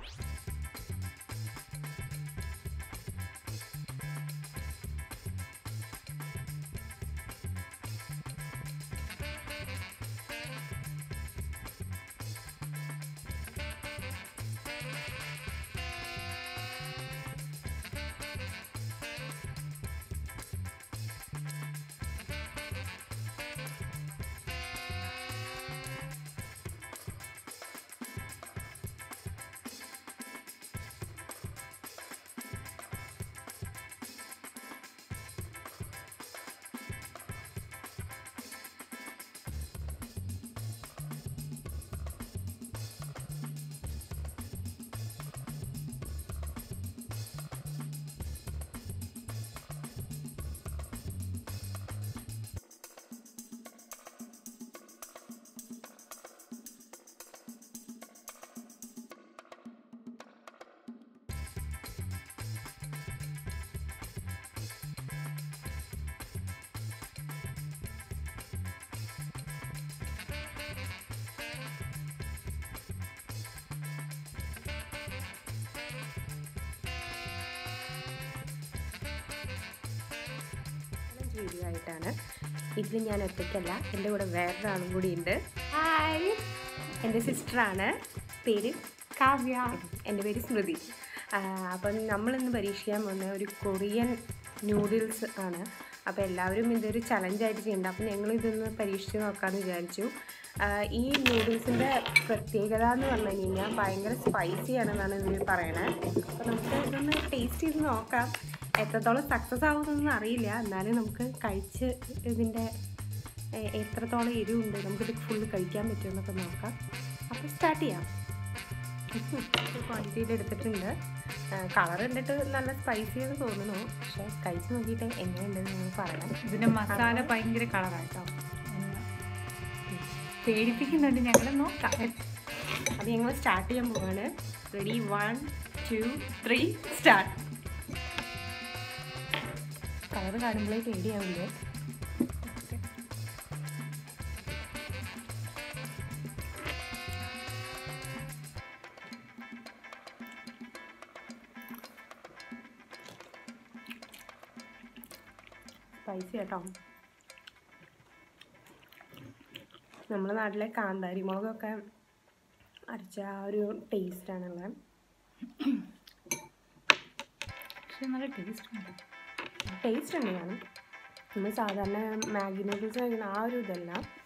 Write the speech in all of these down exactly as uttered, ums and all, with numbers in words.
Video ആയിട്ടാണ്. ഇതിൽ ഞാൻ ഒറ്റയ്ക്കല്ല, എൻ്റെ കൂടെ വേറൊരാളും കൂടി ഉണ്ട്. ഹായ്, എൻ്റെ സിസ്റ്ററാണ്, പേര് കാവ്യ, എൻ്റെ പേര് സ്മൃതി. അപ്പം നമ്മളിന്ന് പരീക്ഷിക്കാൻ പോകുന്ന ഒരു കൊറിയൻ നൂഡിൽസ് ആണ്. അപ്പോൾ എല്ലാവരും ഇതൊരു ചലഞ്ചായിട്ട് ചെയ്യുന്നുണ്ട്. അപ്പം ഞങ്ങളിതൊന്ന് പരീക്ഷിച്ച് നോക്കാമെന്ന് വിചാരിച്ചു. ഈ നൂഡിൽസിൻ്റെ പ്രത്യേകത എന്ന് പറഞ്ഞു കഴിഞ്ഞാൽ ഭയങ്കര സ്പൈസി ആണെന്നാണ് ഇവർ പറയണത്. അപ്പോൾ നമുക്ക് ഇതൊന്ന് ടേസ്റ്റ് ചെയ്ത് നോക്കാം. എത്രത്തോളം സക്സസ് ആവുമെന്നൊന്നും അറിയില്ല, എന്നാലും നമുക്ക് കഴിച്ച് ഇതിൻ്റെ എത്രത്തോളം എരിവുണ്ട്, നമുക്കിത് ഫുള്ള് കഴിക്കാൻ പറ്റുമെന്നൊക്കെ നോക്കാം. അപ്പോൾ സ്റ്റാർട്ട് ചെയ്യാം. ക്വാണ്ടിറ്റിയിൽ എടുത്തിട്ടുണ്ട്. കളർ കണ്ടിട്ട് നല്ല സ്പൈസി എന്ന് തോന്നുന്നു, പക്ഷേ കഴിച്ച് നോക്കിയിട്ട് എങ്ങനെയുണ്ടെന്ന് നിങ്ങൾ പറയാം. ഇതിൻ്റെ മസാല ഭയങ്കര കളറായിട്ടോ, പേടിപ്പിക്കുന്നുണ്ട്. ഞങ്ങൾ നോക്കാം. അത് ഞങ്ങൾ സ്റ്റാർട്ട് ചെയ്യാൻ പോവാണ്. Ready, one two three start. Colour കാണുമ്പോഴേ പേടിയാവില്ലേ? സ്പൈസി കേട്ടോ. നമ്മുടെ നാട്ടിലെ കാന്താരി മുളകൊക്കെ അരച്ച ആ ഒരു ടേസ്റ്റാണുള്ളത്. പക്ഷെ നല്ല ടേസ്റ്റ് ഉണ്ട്. ടേസ്റ്റ് ഉണ്ട്. കാണും നമ്മൾ സാധാരണ മാഗി നൂഡിൽസ് കഴിക്കുന്ന ആ ഒരു ഇതല്ല.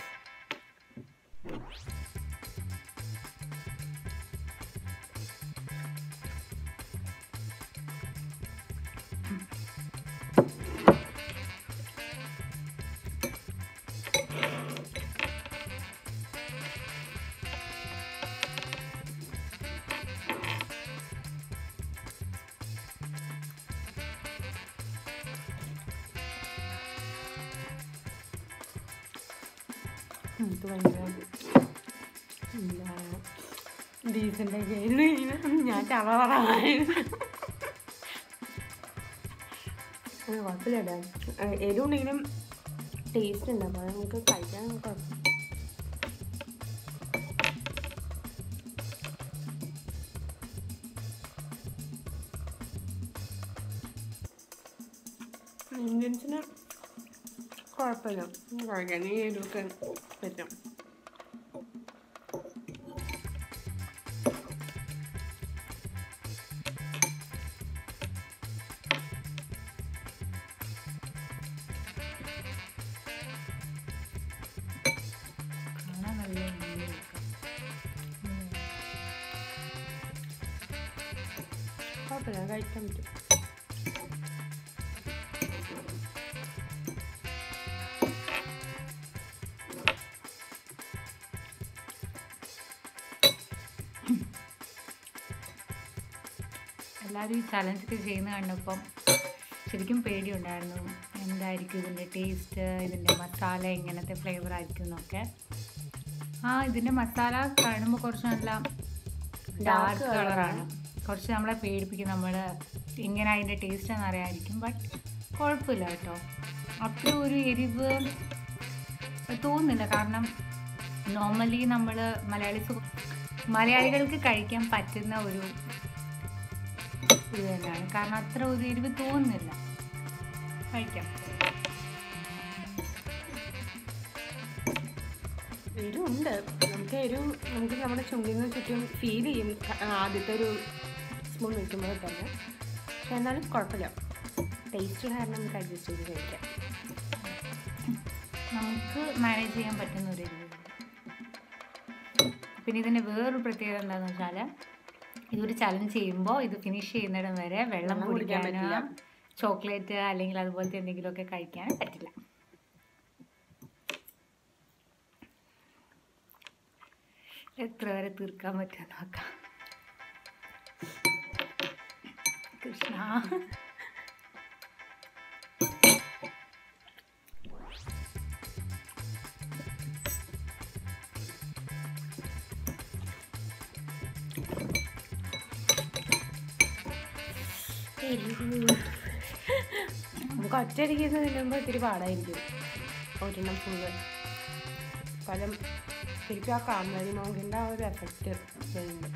ഇത് ഭയങ്കര ഡീസൻ്റൊക്കെ ആയിരുന്നു. ഞാൻ ചവറായിരുന്നു. കുഴപ്പമില്ല, എരിവുണ്ടെങ്കിലും ടേസ്റ്റ് ഉണ്ട്. അപ്പോൾ നമുക്ക് കഴിക്കാൻ കുഴപ്പം. ഇന്ത്യൻസിന് കുഴപ്പമില്ല, കഴിക്കാൻ ഈ എരിവൊക്കെ പറ്റും. കുഴപ്പമില്ല, കഴിക്കാൻ പറ്റും. എല്ലാവരും ഈ ചലഞ്ചൊക്കെ ചെയ്യുന്ന കണ്ടപ്പം ശരിക്കും പേടിയുണ്ടായിരുന്നു, എന്തായിരിക്കും ഇതിൻ്റെ ടേസ്റ്റ്, ഇതിൻ്റെ മസാല എങ്ങനത്തെ ഫ്ലേവർ ആയിരിക്കും എന്നൊക്കെ. ആ ഇതിൻ്റെ മസാല കാണുമ്പോൾ കുറച്ച് നല്ല ഡാർക്ക് കളറാണ്, കുറച്ച് നമ്മളെ പേടിപ്പിക്കും. നമ്മൾ എങ്ങനെ അതിൻ്റെ ടേസ്റ്റ് എന്ന് അറിയാമായിരിക്കും. ബട്ട് കുഴപ്പമില്ല കേട്ടോ, അത്ര ഒരു എരിവ് തോന്നുന്നില്ല. കാരണം നോർമലി നമ്മൾ മലയാളീസ് മലയാളികൾക്ക് കഴിക്കാൻ പറ്റുന്ന ഒരു ഇത് തന്നെയാണ്. കാരണം അത്ര ഒരു എരിവ് തോന്നുന്നില്ല. കഴിക്കാം. എരിവുണ്ട്. നമുക്ക് എരിവ് നമുക്ക് നമ്മുടെ ചുണ്ടിന് ചുറ്റും ഫീൽ ചെയ്യും ആദ്യത്തെ ഒരു സ്പൂൺ വയ്ക്കുമ്പോൾ തന്നെ. പക്ഷെ എന്നാലും കുഴപ്പമില്ല. ടേസ്റ്റ് കാരണം നമുക്ക് അഡ്ജസ്റ്റ് ചെയ്ത് കഴിക്കാം. നമുക്ക് മാനേജ് ചെയ്യാൻ പറ്റുന്ന ഒരു എരിവ്. പിന്നെ ഇതിൻ്റെ വേറൊരു പ്രത്യേകത എന്താണെന്ന് വെച്ചാൽ ഇതൊരു ചലഞ്ച് ചെയ്യുമ്പോൾ ഇത് ഫിനിഷ് ചെയ്യുന്നിടം വരെ വെള്ളം കുടിക്കാനോ ചോക്ലേറ്റ് അല്ലെങ്കിൽ അതുപോലത്തെ എന്തെങ്കിലുമൊക്കെ കഴിക്കാനും പറ്റില്ല. എത്ര വരെ തീർക്കാൻ പറ്റുമെന്ന് നോക്കാം. കൃഷ്ണ നമുക്ക് ഒറ്റയടിക്ക് തിന്നുമ്പോൾ ഇത്തിരി പാടായിരിക്കും. ഒരെണ്ണം ഫുള്ള് പലം ശരിക്കും ആ കാന്താരി മുളകിൻ്റെ ആ ഒരു എഫക്റ്റ് വരുന്നുണ്ട്.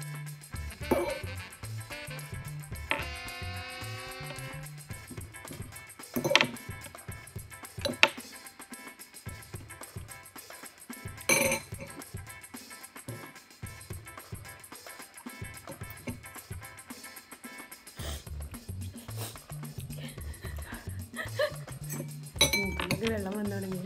വെള്ളം വന്നു തുടങ്ങി.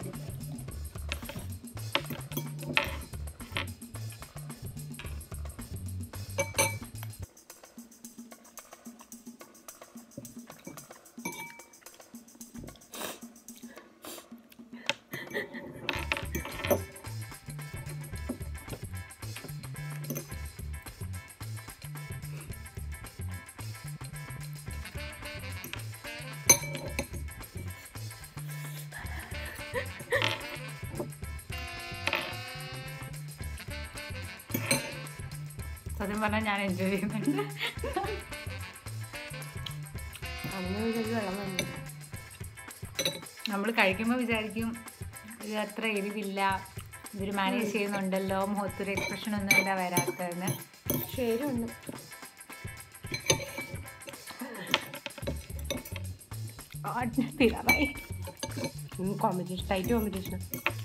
സത്യം പറഞ്ഞാൽ ഞാൻ എൻജോയ് ചെയ്യുന്നുണ്ട്. നമ്മൾ കഴിക്കുമ്പോൾ വിചാരിക്കും ഇത് അത്ര എരിവില്ല, ഇവർ മാനേജ് ചെയ്യുന്നുണ്ടല്ലോ, മുഖത്തൊരു എക്സ്പ്രഷൻ ഒന്നും എന്താ വരാത്തതെന്ന്. ശരിയുണ്ട്. Competition tight competition.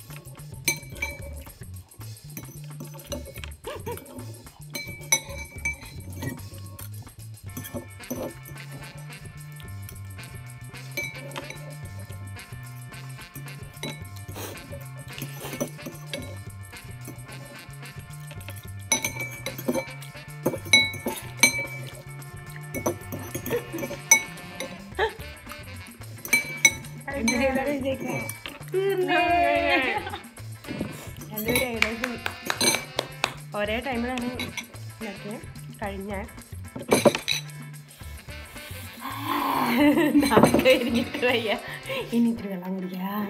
രണ്ടുപേരും ഏകദേശം ഒരേ ടൈമിലാണ് ഇതൊക്കെ കഴിഞ്ഞാൽ കഴിഞ്ഞിട്ട് വയ്യ. ഇനി ഇത്തിരി വെള്ളം കുടിക്കാം.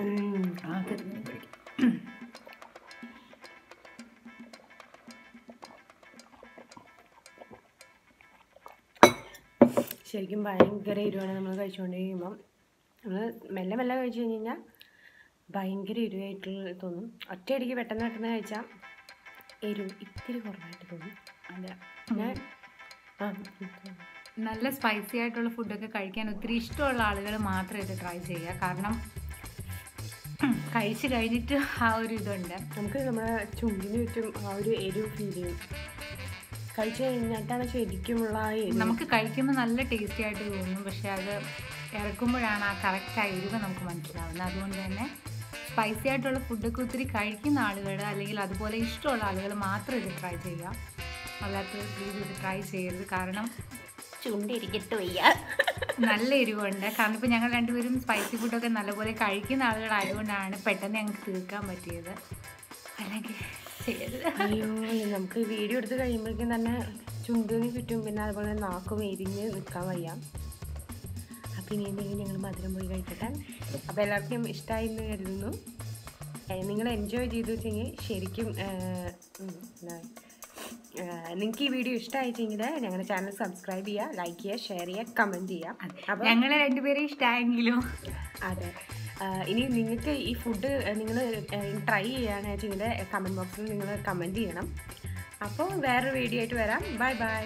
ശരിക്കും ഭയങ്കര എരിവാണ് നമ്മൾ കഴിച്ചുകൊണ്ടിരിക്കുമ്പം. നമ്മൾ മെല്ലെ മെല്ലെ കഴിച്ചു കഴിഞ്ഞ് കഴിഞ്ഞാൽ ഭയങ്കര എരിവായിട്ട് തോന്നും. ഒറ്റയടിക്ക് പെട്ടെന്ന് പെട്ടെന്ന് കഴിച്ചാൽ എരിവ് ഇത്തിരി കുറവായിട്ട് തോന്നും. അതെ, ഞാൻ ആ നല്ല സ്പൈസി ആയിട്ടുള്ള ഫുഡൊക്കെ കഴിക്കാൻ ഒത്തിരി ഇഷ്ടമുള്ള ആളുകൾ മാത്രം ഇത് ട്രൈ ചെയ്യുക. കാരണം കഴിച്ച് കഴിഞ്ഞിട്ട് ആ ഒരു ഇതുണ്ട്, നമുക്ക് നമ്മുടെ ചുണ്ടിന് ചുറ്റും ആ ഒരു എരിവ് ഫീൽ ചെയ്യും. കഴിച്ച് കഴിഞ്ഞിട്ടാണ് ശരിക്കുമുള്ള ആ എരിവ്. നമുക്ക് കഴിക്കുമ്പോൾ നല്ല ടേസ്റ്റി ആയിട്ട് തോന്നും, പക്ഷെ അത് ഇറക്കുമ്പോഴാണ് ആ കറക്റ്റ് എരിവ് നമുക്ക് മനസ്സിലാവുന്നത്. അതുകൊണ്ട് തന്നെ സ്പൈസി ആയിട്ടുള്ള ഫുഡൊക്കെ ഒത്തിരി കഴിക്കുന്ന ആളുകൾ അല്ലെങ്കിൽ അതുപോലെ ഇഷ്ടമുള്ള ആളുകൾ മാത്രം ഇത് ട്രൈ ചെയ്യുക. അല്ലാത്തവർ പ്ലീസ് ഇത് ട്രൈ ചെയ്യരുത്. കാരണം ചുണ്ടിരിക്കട്ട് വയ്യ, നല്ല എരിവുണ്ട്. കാരണം ഇപ്പോൾ ഞങ്ങൾ രണ്ടുപേരും സ്പൈസി ഫുഡൊക്കെ നല്ലപോലെ കഴിക്കുന്ന ആളുകളായതുകൊണ്ടാണ് പെട്ടെന്ന് ഞങ്ങൾക്ക് തീർക്കാൻ പറ്റിയത്. അല്ലെങ്കിൽ ചെയ്യരുത്. അയ്യോ, നമുക്ക് വീഡിയോ എടുത്ത് കഴിയുമ്പോഴേക്കും തന്നെ ചുണ്ടിന് ചുറ്റും പിന്നെ അതുപോലെ നാക്കും എരിഞ്ഞ് നിൽക്കാൻ വയ്യ. അപ്പം ഇനി എന്തെങ്കിലും ഞങ്ങൾ മധുരം പോയി കഴിക്കട്ടെ. അപ്പോൾ എല്ലാവർക്കും ഇഷ്ടമായി എന്ന് കരുതുന്നു. നിങ്ങൾ എൻജോയ് ചെയ്തു വെച്ചെങ്കിൽ ശരിക്കും എന്താ നിങ്ങൾക്ക് ഈ വീഡിയോ ഇഷ്ടമായിട്ടെങ്കിൽ ഞങ്ങളുടെ ചാനൽ സബ്സ്ക്രൈബ് ചെയ്യുക, ലൈക്ക് ചെയ്യുക, ഷെയർ ചെയ്യുക, കമൻറ്റ് ചെയ്യുക. അപ്പോൾ ഞങ്ങളെ രണ്ടുപേരും ഇഷ്ടമായെങ്കിലും അതെ, ഇനി നിങ്ങൾക്ക് ഈ ഫുഡ് നിങ്ങൾ ട്രൈ ചെയ്യുകയാണെന്ന് വെച്ചെങ്കിൽ കമൻറ്റ് ബോക്സിൽ നിങ്ങൾ കമൻറ്റ് ചെയ്യണം. അപ്പോൾ വേറൊരു വീഡിയോ ആയിട്ട് വരാം. Bye bye.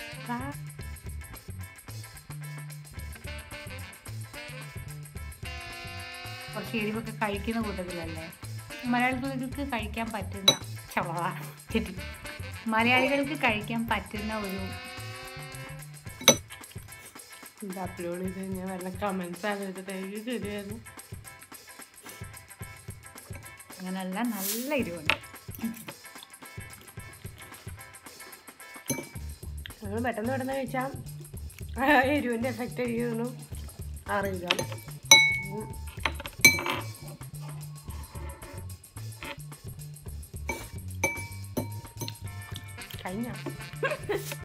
കുറച്ച് എരിവൊക്കെ കഴിക്കുന്ന കൂട്ടത്തിലല്ലേ മലയാളികൾക്ക് കഴിക്കാൻ പറ്റുന്ന ചവള ചെറ്റി മലയാളികൾക്ക് കഴിക്കാൻ പറ്റുന്ന ഒരു ഇത് അപ്ലോഡ് ചെയ്ത് കഴിഞ്ഞാൽ വല്ല കമൻസ് ആലോചിച്ചിട്ട് ശരിയായിരുന്നു. അങ്ങനെയല്ല, നല്ല എരിവുണ്ട്. നമ്മൾ പെട്ടെന്ന് പെട്ടെന്ന് കഴിച്ചാൽ എരിവിൻ്റെ എഫക്റ്റ് എനിക്കൊന്നും അറിയില്ല. കഴിഞ്ഞ